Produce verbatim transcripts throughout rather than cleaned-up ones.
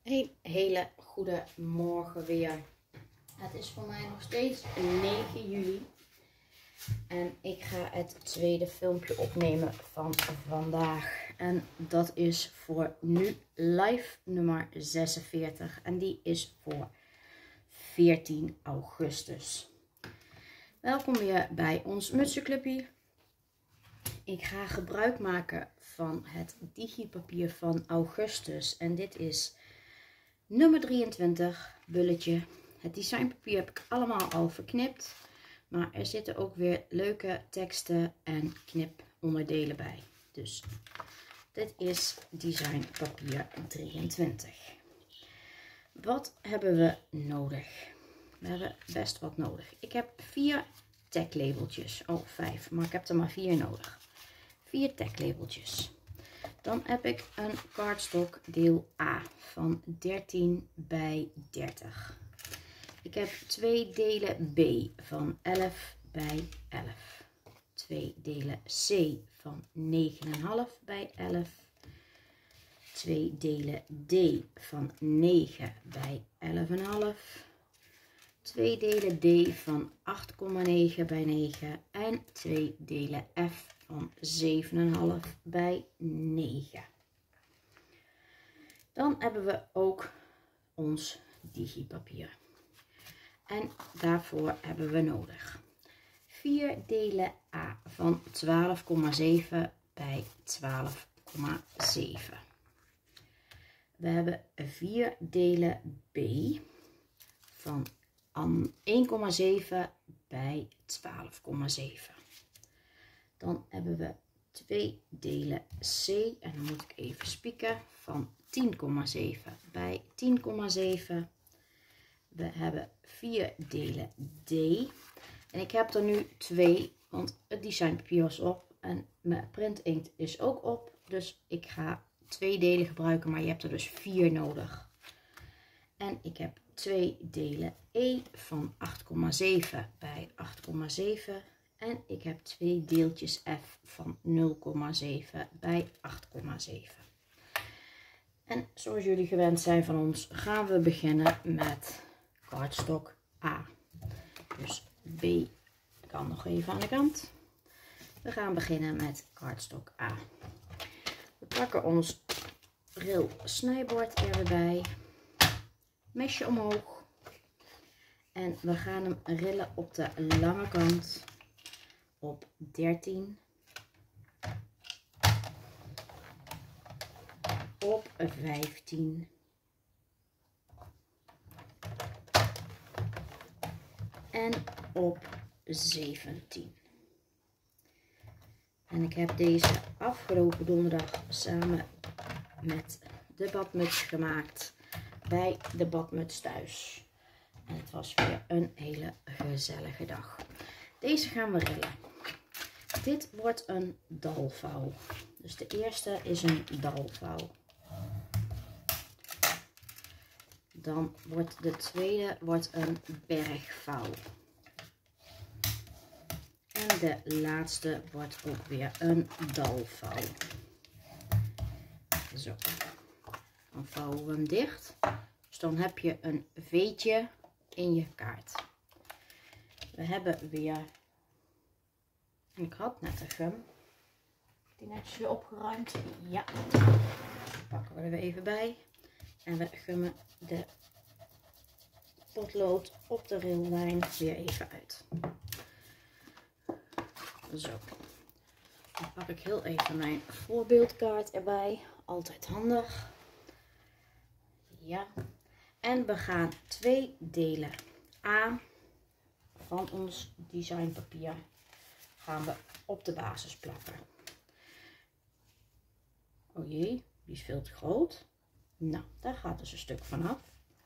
Een hele goede morgen weer. Het is voor mij nog steeds negen juli. En ik ga het tweede filmpje opnemen van vandaag. En dat is voor nu live nummer zesenveertig. En die is voor veertien augustus. Welkom weer bij ons mutsenclubje. Ik ga gebruik maken van het digipapier van augustus. En dit is nummer drieëntwintig, bulletje. Het designpapier heb ik allemaal al verknipt. Maar er zitten ook weer leuke teksten en kniponderdelen bij. Dus dit is designpapier drieëntwintig. Wat hebben we nodig? We hebben best wat nodig. Ik heb vier taglabeltjes. Oh, vijf. Maar ik heb er maar vier nodig. Vier taglabeltjes. Dan heb ik een cardstock deel A van dertien bij dertig. Ik heb twee delen B van elf bij elf. Twee delen C van negen komma vijf bij elf. Twee delen D van negen bij elf komma vijf. Twee delen D van acht komma negen bij negen. En twee delen F van zeven komma vijf bij negen. Dan hebben we ook ons digipapier. En daarvoor hebben we nodig vier delen A van twaalf komma zeven bij twaalf komma zeven. We hebben vier delen B van één komma zeven bij twaalf komma zeven. Dan hebben we twee delen C, en dan moet ik even spieken, van tien komma zeven bij tien komma zeven. We hebben vier delen D. En ik heb er nu twee, want het designpapier was op en mijn printinkt is ook op. Dus ik ga twee delen gebruiken, maar je hebt er dus vier nodig. En ik heb twee delen E van acht komma zeven bij acht komma zeven. En ik heb twee deeltjes F van nul komma zeven bij acht komma zeven. En zoals jullie gewend zijn van ons, gaan we beginnen met cardstock A. Dus B kan nog even aan de kant. We gaan beginnen met cardstock A. We pakken ons ril snijbord erbij. Mesje omhoog. En we gaan hem rillen op de lange kant op dertien. Op vijftien. En op zeventien. En ik heb deze afgelopen donderdag samen met de badmuts gemaakt bij de badmuts thuis. En het was weer een hele gezellige dag. Deze gaan we rillen. Dit wordt een dalvouw. Dus de eerste is een dalvouw. Dan wordt de tweede wordt een bergvouw. En de laatste wordt ook weer een dalvouw. Zo. Dan vouwen we hem dicht. Dus dan heb je een veetje in je kaart. We hebben weer, en ik had net een gum. Die netjes weer opgeruimd. Ja. Pakken we er weer even bij. En we gummen de potlood op de raillijn weer even uit. Zo. Dan pak ik heel even mijn voorbeeldkaart erbij. Altijd handig. Ja. En we gaan twee delen A van ons designpapier gaan we op de basis plakken. Oh jee, die is veel te groot. Nou, daar gaat dus een stuk vanaf.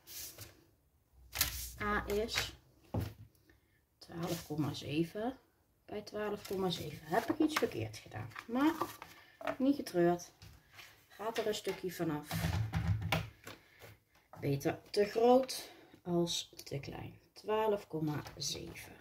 A is twaalf komma zeven bij twaalf komma zeven. Heb ik iets verkeerd gedaan, maar niet getreurd. Gaat er een stukje vanaf. Beter te groot als te klein. twaalf komma zeven.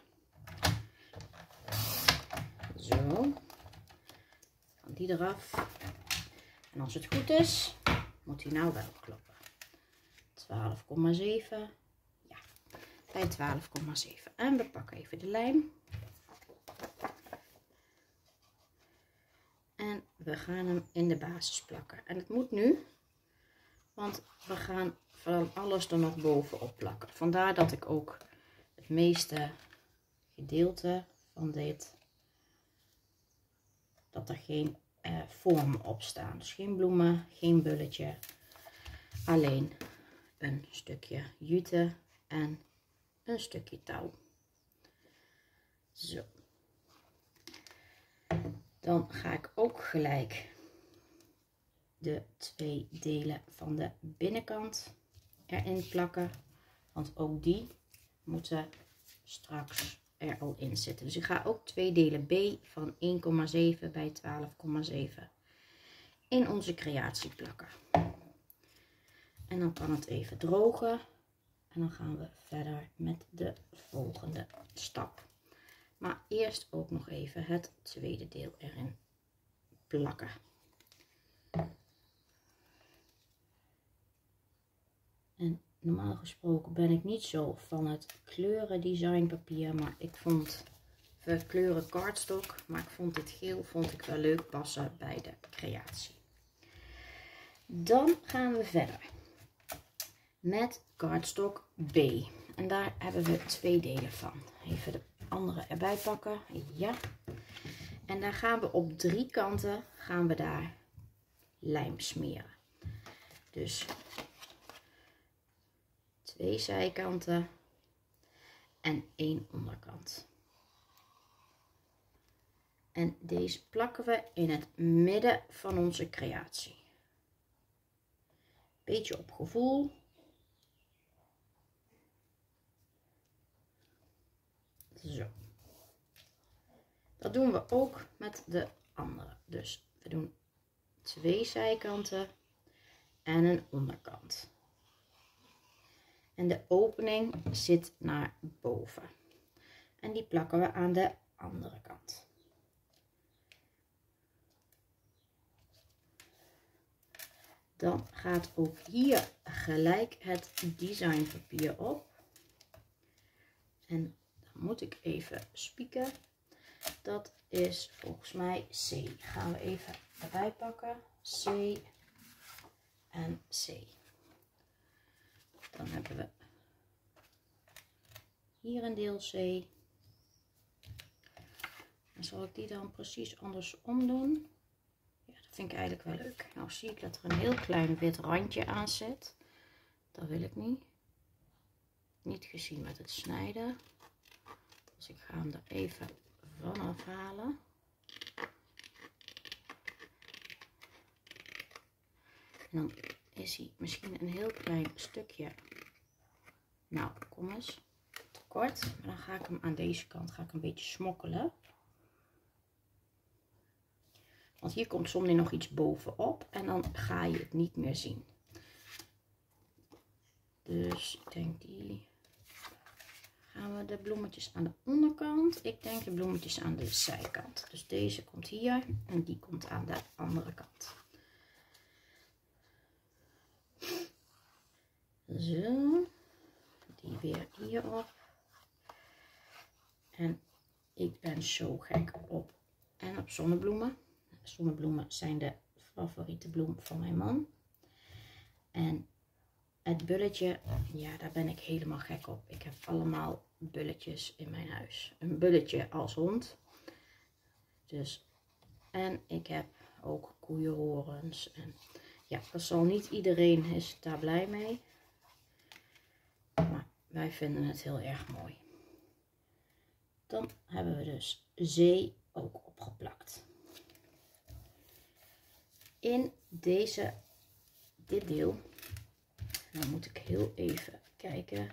Zo. Kan die eraf. En als het goed is, moet hij nou wel kloppen. twaalf komma zeven. Ja, bij twaalf komma zeven. En we pakken even de lijm. En we gaan hem in de basis plakken. En het moet nu, want we gaan van alles er nog bovenop plakken. Vandaar dat ik ook het meeste gedeelte van dit, dat er geen uh, vormen op staan. Dus geen bloemen, geen bulletje. Alleen een stukje jute en een stukje touw. Zo. Dan ga ik ook gelijk de twee delen van de binnenkant erin plakken. Want ook die moeten straks er al in zitten. Dus ik ga ook twee delen B van één komma zeven bij twaalf komma zeven in onze creatie plakken. En dan kan het even drogen. En dan gaan we verder met de volgende stap. Maar eerst ook nog even het tweede deel erin plakken. En normaal gesproken ben ik niet zo van het kleuren designpapier, maar ik vond we kleuren cardstock, maar ik vond dit geel vond ik wel leuk passen bij de creatie. Dan gaan we verder met cardstock B. En daar hebben we twee delen van. Even de andere erbij pakken. Ja. En daar gaan we op drie kanten gaan we daar lijm smeren. Dus twee zijkanten en één onderkant. En deze plakken we in het midden van onze creatie. Beetje op gevoel. Zo. Dat doen we ook met de andere. Dus we doen twee zijkanten en een onderkant. En de opening zit naar boven. En die plakken we aan de andere kant. Dan gaat ook hier gelijk het designpapier op. En dan moet ik even spieken. Dat is volgens mij C. Gaan we even erbij pakken. C en C. Dan hebben we hier een deel C. En zal ik die dan precies andersom doen? Ja, dat vind ik eigenlijk wel leuk. Nou zie ik dat er een heel klein wit randje aan zit. Dat wil ik niet. Niet gezien met het snijden. Dus ik ga hem er even vanaf halen. En dan is hij misschien een heel klein stukje, nou kom eens, te kort. Maar dan ga ik hem aan deze kant ga ik een beetje smokkelen. Want hier komt soms nog iets bovenop en dan ga je het niet meer zien. Dus ik denk die gaan we de bloemetjes aan de onderkant. Ik denk de bloemetjes aan de zijkant. Dus deze komt hier en die komt aan de andere kant. Zo, die weer hierop. En ik ben zo gek op en op zonnebloemen. Zonnebloemen zijn de favoriete bloem van mijn man. En het bulletje, ja, daar ben ik helemaal gek op. Ik heb allemaal bulletjes in mijn huis. Een bulletje als hond. Dus, en ik heb ook koeienhorens. En ja, dat zal niet iedereen is daar blij mee. Maar wij vinden het heel erg mooi. Dan hebben we dus zee ook opgeplakt. In deze, dit deel, dan moet ik heel even kijken,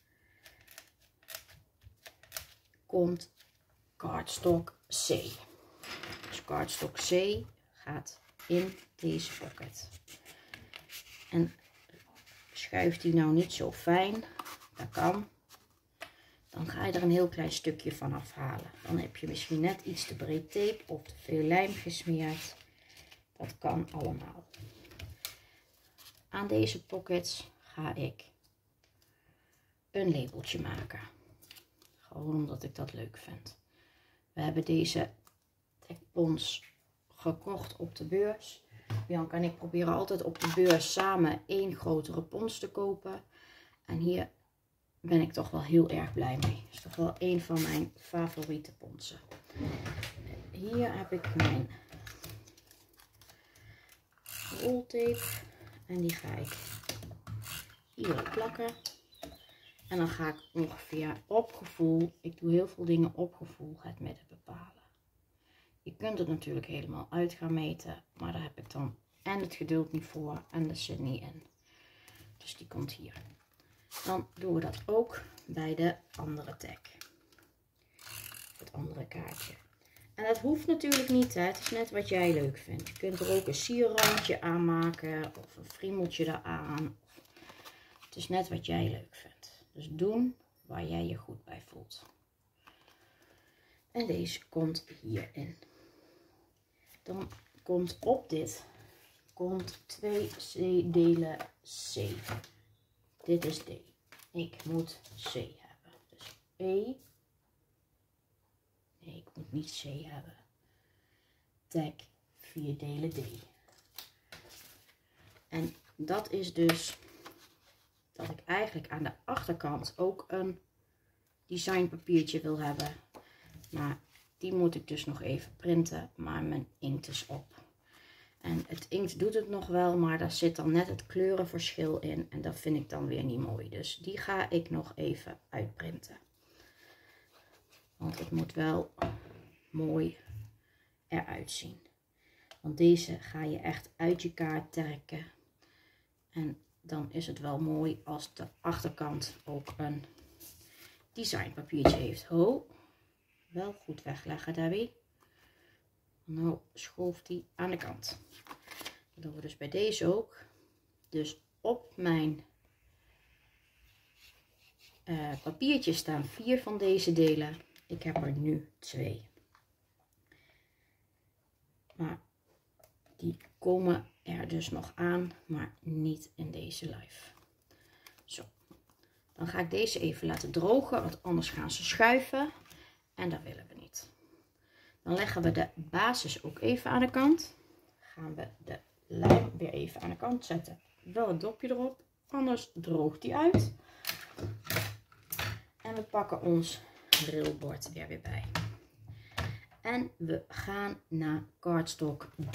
komt cardstock C. Dus cardstock C gaat in deze pocket. En schuift die nou niet zo fijn, dat kan. Dan ga je er een heel klein stukje van afhalen. Dan heb je misschien net iets te breed tape of te veel lijm gesmeerd. Dat kan allemaal. Aan deze pockets ga ik een labeltje maken. Gewoon omdat ik dat leuk vind. We hebben deze dekpons gekocht op de beurs. Bianca en ik proberen altijd op de beurs samen één grotere pons te kopen. En hier ben ik toch wel heel erg blij mee. Het is toch wel een van mijn favoriete ponsen. Hier heb ik mijn roltape. En die ga ik hier plakken. En dan ga ik ongeveer op gevoel, ik doe heel veel dingen op gevoel, het midden bepalen. Je kunt het natuurlijk helemaal uit gaan meten, maar daar heb ik dan en het geduld niet voor en de zin niet in. Dus die komt hier. Dan doen we dat ook bij de andere tag. Het andere kaartje. En dat hoeft natuurlijk niet, hè. Het is net wat jij leuk vindt. Je kunt er ook een sierrandje aan maken of een friemeltje eraan. Het is net wat jij leuk vindt. Dus doen waar jij je goed bij voelt. En deze komt hierin. Dan komt op dit komt twee C delen C. Dit is D. Ik moet C hebben. Dus E. Nee, ik moet niet C hebben. Tag vier delen D. En dat is dus dat ik eigenlijk aan de achterkant ook een designpapiertje wil hebben. Maar die moet ik dus nog even printen, maar mijn inkt is op. En het inkt doet het nog wel, maar daar zit dan net het kleurenverschil in. En dat vind ik dan weer niet mooi. Dus die ga ik nog even uitprinten. Want het moet wel mooi eruit zien. Want deze ga je echt uit je kaart trekken. En dan is het wel mooi als de achterkant ook een designpapiertje heeft. Ho, wel goed wegleggen, Debbie. Nou schoof die aan de kant. Dat doen we dus bij deze ook. Dus op mijn uh, papiertje staan vier van deze delen. Ik heb er nu twee. Maar die komen er dus nog aan, maar niet in deze live. Zo. Dan ga ik deze even laten drogen, want anders gaan ze schuiven. En dat willen we niet. Dan leggen we de basis ook even aan de kant. Gaan we de lijm weer even aan de kant zetten. Wel het dopje erop, anders droogt die uit. En we pakken ons rilbord er weer bij. En we gaan naar cardstock D.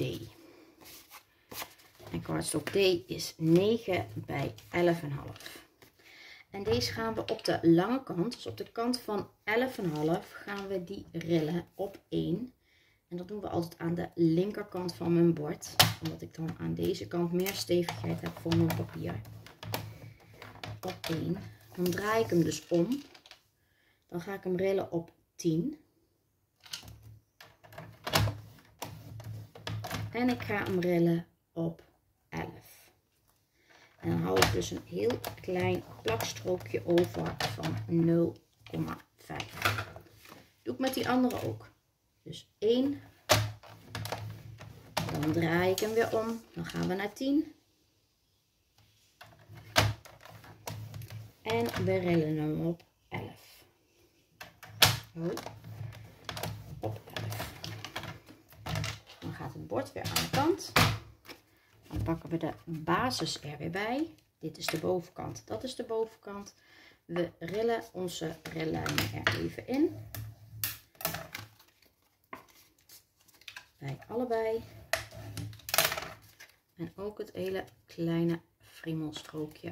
En cardstock D is negen bij elf komma vijf. En deze gaan we op de lange kant, dus op de kant van elf komma vijf, gaan we die rillen op één. En dat doen we altijd aan de linkerkant van mijn bord. Omdat ik dan aan deze kant meer stevigheid heb voor mijn papier. Op één. Dan draai ik hem dus om. Dan ga ik hem rillen op tien. En ik ga hem rillen op elf. En dan hou ik dus een heel klein plakstrookje over van nul komma vijf. Doe ik met die andere ook. Dus één. Dan draai ik hem weer om. Dan gaan we naar tien. En we rillen hem op elf. Op elf. Dan gaat het bord weer aan de kant. Dan pakken we de basis er weer bij. Dit is de bovenkant, dat is de bovenkant. We rillen onze rillijnen er even in. Bij allebei. En ook het hele kleine friemelstrookje.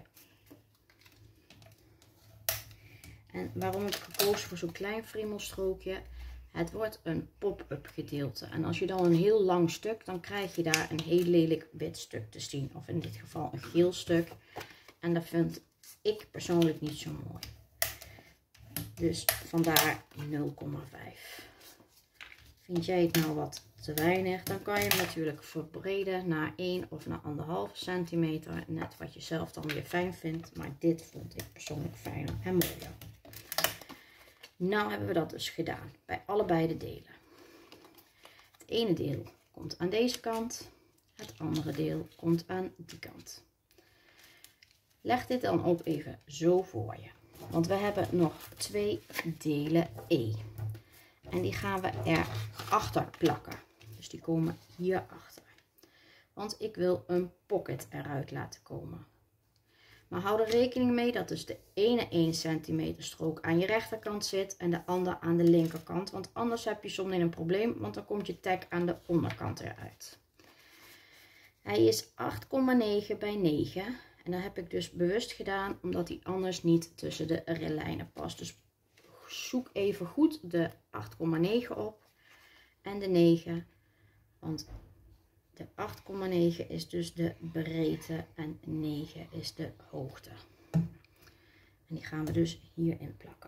En waarom heb ik gekozen voor zo'n klein friemelstrookje? Het wordt een pop-up gedeelte. En als je dan een heel lang stuk, dan krijg je daar een heel lelijk wit stuk te zien. Of in dit geval een geel stuk. En dat vind ik persoonlijk niet zo mooi. Dus vandaar nul komma vijf. Vind jij het nou wat te weinig, dan kan je hem natuurlijk verbreden naar één of naar anderhalve centimeter. Net wat je zelf dan weer fijn vindt. Maar dit vond ik persoonlijk fijner en mooier. Nou hebben we dat dus gedaan bij allebei de delen. Het ene deel komt aan deze kant. Het andere deel komt aan die kant. Leg dit dan ook even zo voor je. Want we hebben nog twee delen E. En die gaan we erachter plakken. Dus die komen hierachter. Want ik wil een pocket eruit laten komen. Maar hou er rekening mee dat dus de ene één centimeter strook aan je rechterkant zit en de andere aan de linkerkant. Want anders heb je soms een probleem, want dan komt je tag aan de onderkant eruit. Hij is acht komma negen bij negen. En dat heb ik dus bewust gedaan, omdat hij anders niet tussen de lijnen past. Dus zoek even goed de acht komma negen op en de negen. Want de acht komma negen is dus de breedte en negen is de hoogte. En die gaan we dus hierin plakken.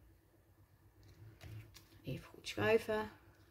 Even goed schuiven.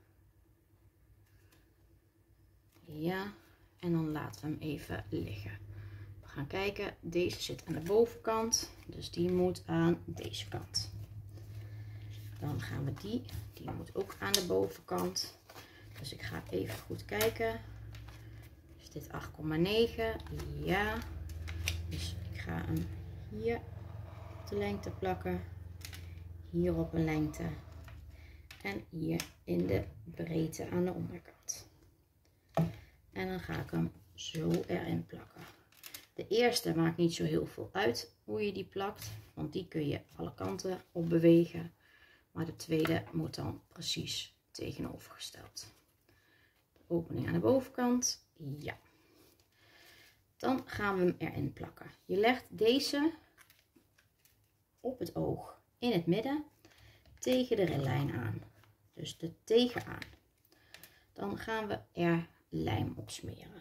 Ja, en dan laten we hem even liggen. We gaan kijken, deze zit aan de bovenkant, dus die moet aan deze kant. Dan gaan we die, die moet ook aan de bovenkant. Dus ik ga even goed kijken. Is dit acht komma negen? Ja. Dus ik ga hem hier op de lengte plakken. Hier op een lengte. En hier in de breedte aan de onderkant. En dan ga ik hem zo erin plakken. De eerste maakt niet zo heel veel uit hoe je die plakt. Want die kun je alle kanten op bewegen. Maar de tweede moet dan precies tegenovergesteld. De opening aan de bovenkant. Ja. Dan gaan we hem erin plakken. Je legt deze op het oog in het midden tegen de lijn aan. Dus de tegenaan. Dan gaan we er lijm op smeren.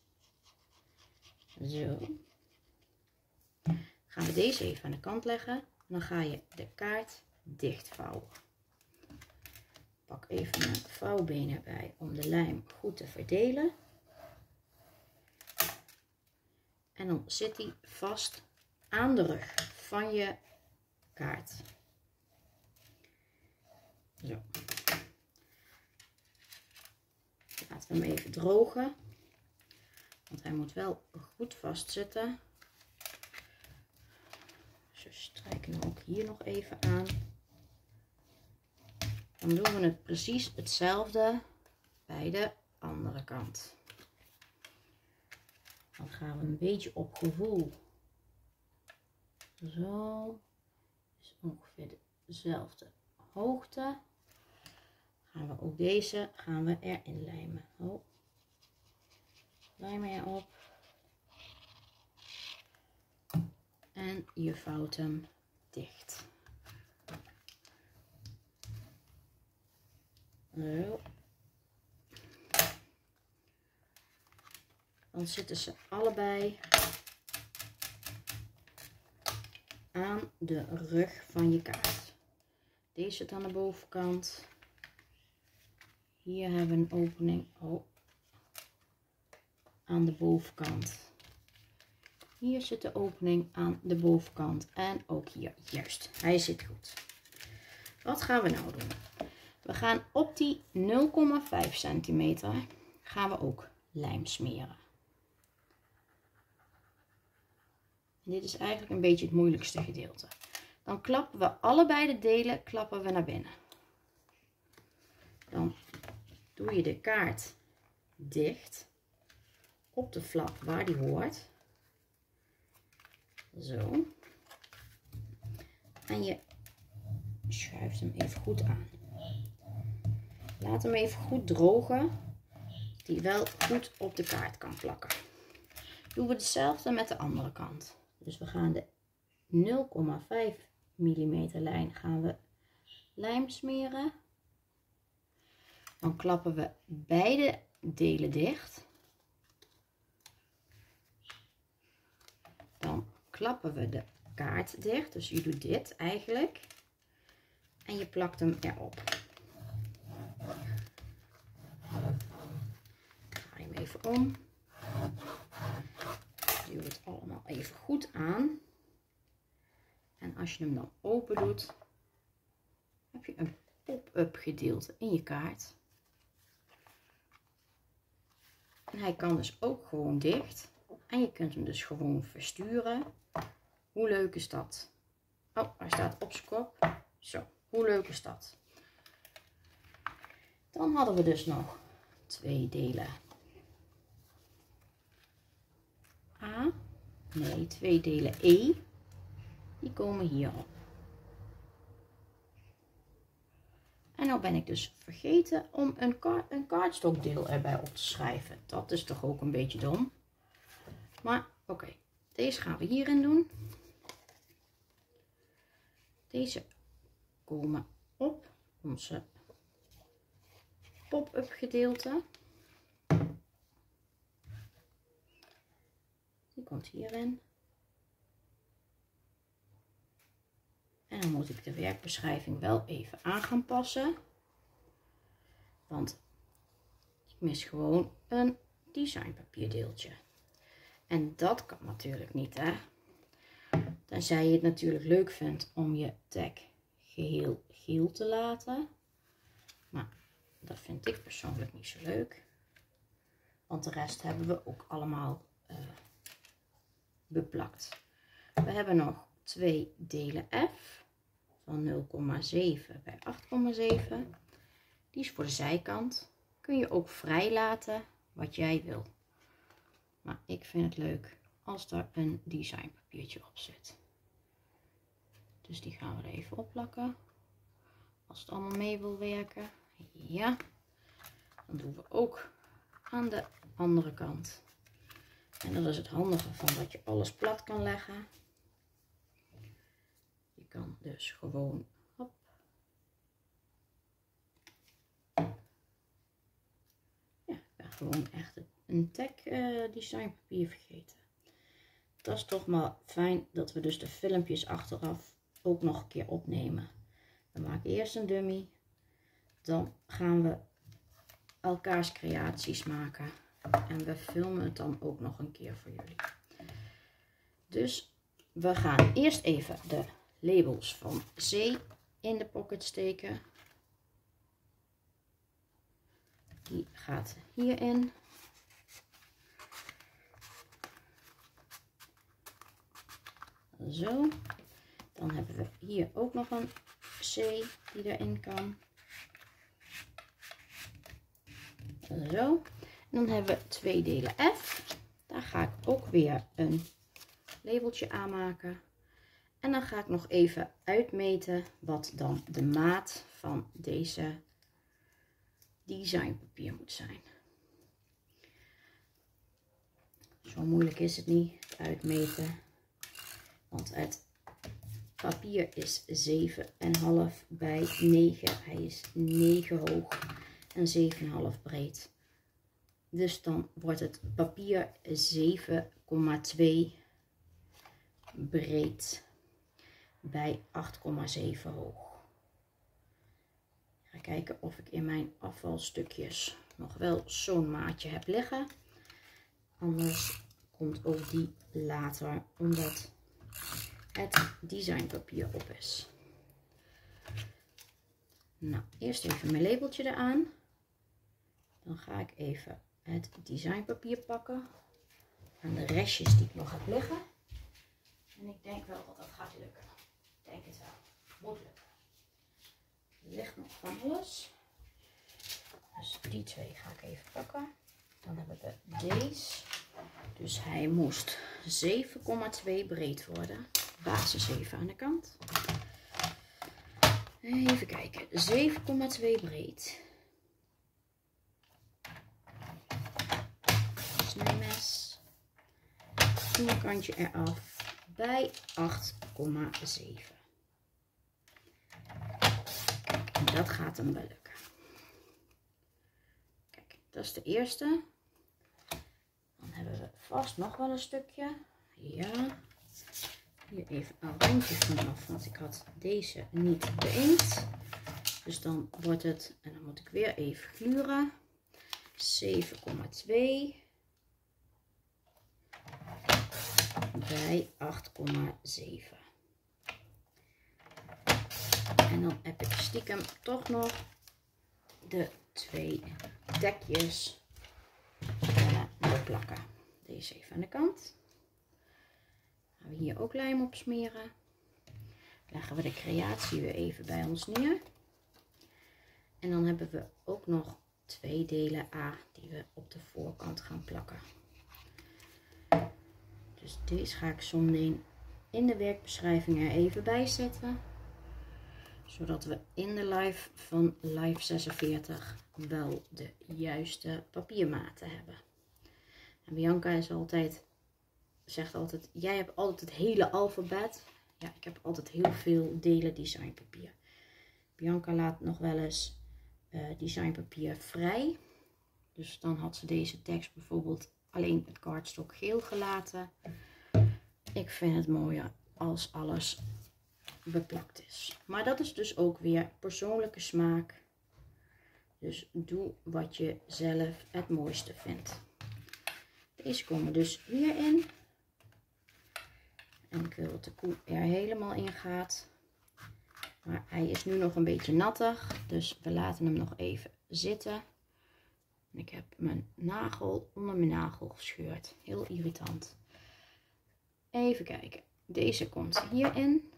Zo. Gaan we deze even aan de kant leggen. Dan ga je de kaart dicht vouwen. Pak even mijn vouwbeen erbij om de lijm goed te verdelen. En dan zit die vast aan de rug van je kaart. Zo. Laten we hem even drogen. Want hij moet wel goed vastzitten. Dus we strijken hem ook hier nog even aan. Dan doen we het precies hetzelfde bij de andere kant. Dan gaan we een beetje op gevoel. Zo. Is ongeveer dezelfde hoogte. Gaan we ook deze gaan we erin lijmen. Oh. Lijm erop. En je vouwt hem dicht. Zo. Dan zitten ze allebei aan de rug van je kaart. Deze zit aan de bovenkant. Hier hebben we een opening. Oh. Aan de bovenkant. Hier zit de opening aan de bovenkant. En ook hier. Juist. Hij zit goed. Wat gaan we nou doen? We gaan op die nul komma vijf centimeter gaan we ook lijm smeren. En dit is eigenlijk een beetje het moeilijkste gedeelte. Dan klappen we allebei de delen klappen we naar binnen. Dan doe je de kaart dicht op de flap waar die hoort. Zo. En je schuift hem even goed aan. Laat hem even goed drogen. Dat hij wel goed op de kaart kan plakken. Doen we hetzelfde met de andere kant. Dus we gaan de nul komma vijf millimeter lijn gaan we lijm smeren. Dan klappen we beide delen dicht. Dan klappen we de kaart dicht. Dus je doet dit eigenlijk. En je plakt hem erop. Draai hem even om. Duw het allemaal even goed aan. En als je hem dan open doet, heb je een pop-up gedeelte in je kaart. En hij kan dus ook gewoon dicht. En je kunt hem dus gewoon versturen Hoe leuk is dat? Oh, hij staat op zijn kop. Zo, hoe leuk is dat? Dan hadden we dus nog twee delen A. Nee, twee delen E. Die komen hierop. En nou ben ik dus vergeten om een, ka een kaartstokdeel erbij op te schrijven. Dat is toch ook een beetje dom. Maar oké, okay. Deze gaan we hierin doen. Deze komen op onze pop-up gedeelte. Die komt hierin. En dan moet ik de werkbeschrijving wel even aan gaan passen. Want ik mis gewoon een designpapierdeeltje. En dat kan natuurlijk niet, hè. Tenzij je het natuurlijk leuk vindt om je tag geheel geel te laten. Maar dat vind ik persoonlijk niet zo leuk. Want de rest hebben we ook allemaal uh, beplakt. We hebben nog twee delen F van nul komma zeven bij acht komma zeven. Die is voor de zijkant. Kun je ook vrij laten wat jij wil. Maar ik vind het leuk als er een designpapiertje op zit. Dus die gaan we er even op plakken. Als het allemaal mee wil werken. Ja. Dan doen we ook aan de andere kant. En dat is het handige van dat je alles plat kan leggen. Je kan dus gewoon hop. Ja, ik ben gewoon echt een tag uh, designpapier vergeten. Dat is toch maar fijn dat we dus de filmpjes achteraf ook nog een keer opnemen. We maken eerst een dummy. Dan gaan we elkaars creaties maken. En we filmen het dan ook nog een keer voor jullie. Dus we gaan eerst even de labels van C in de pocket steken. Die gaat hierin. Zo. Dan hebben we hier ook nog een C die erin kan. Zo. Dan hebben we twee delen F. Daar ga ik ook weer een labeltje aanmaken. En dan ga ik nog even uitmeten wat dan de maat van deze designpapier moet zijn. Zo moeilijk is het niet, uitmeten. Want het papier is zeven komma vijf bij negen. Hij is negen hoog en zeven komma vijf breed. Dus dan wordt het papier zeven komma twee breed bij acht komma zeven hoog. Ik ga kijken of ik in mijn afvalstukjes nog wel zo'n maatje heb liggen. Anders komt ook die later, omdat het designpapier op is. Nou, eerst even mijn labeltje eraan. Dan ga ik even het designpapier pakken. En de restjes die ik nog heb liggen. En ik denk wel dat dat gaat lukken. Ik denk het wel. Moet lukken. Er ligt nog van alles. Dus die twee ga ik even pakken. Dan hebben we deze. Dus hij moest zeven komma twee breed worden. Basis zeven aan de kant. Even kijken. zeven komma twee breed. Snijmes. Onderkantje eraf bij acht komma zeven. Kijk, en dat gaat hem wel lukken. Kijk, dat is de eerste. Dan hebben we vast nog wel een stukje. Ja. Hier even een randje vanaf, want ik had deze niet beïnkt. Dus dan wordt het, en dan moet ik weer even gluren, zeven komma twee bij acht komma zeven. En dan heb ik stiekem toch nog de twee dekjes uh, plakken. Deze even aan de kant. Gaan we hier ook lijm op smeren. Leggen we de creatie weer even bij ons neer. En dan hebben we ook nog twee delen A die we op de voorkant gaan plakken. Dus deze ga ik zometeen in de werkbeschrijving er even bij zetten. Zodat we in de live van live zesenveertig wel de juiste papiermaten hebben. En Bianca is altijd, zegt altijd, jij hebt altijd het hele alfabet. Ja, ik heb altijd heel veel delen designpapier. Bianca laat nog wel eens uh, designpapier vrij. Dus dan had ze deze tekst bijvoorbeeld alleen het kaartstok geel gelaten. Ik vind het mooier als alles beplakt is. Maar dat is dus ook weer persoonlijke smaak. Dus doe wat je zelf het mooiste vindt. Deze komen dus hierin. En ik wil dat de koe er helemaal in gaat. Maar hij is nu nog een beetje nattig. Dus we laten hem nog even zitten. En ik heb mijn nagel onder mijn nagel gescheurd. Heel irritant. Even kijken. Deze komt hierin.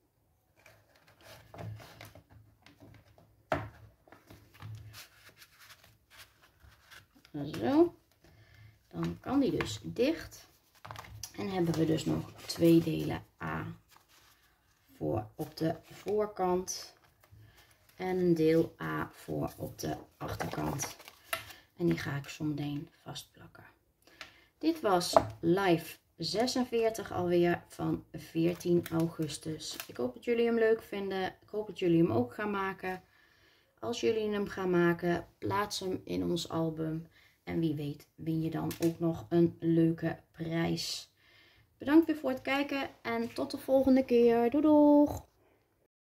Zo. Dan kan die dus dicht. En hebben we dus nog twee delen A voor op de voorkant. En een deel A voor op de achterkant. En die ga ik zometeen vastplakken. Dit was live zesenveertig alweer van veertien augustus. Ik hoop dat jullie hem leuk vinden. Ik hoop dat jullie hem ook gaan maken. Als jullie hem gaan maken, plaats hem in ons album. En wie weet win je dan ook nog een leuke prijs. Bedankt weer voor het kijken en tot de volgende keer. Doei doeg!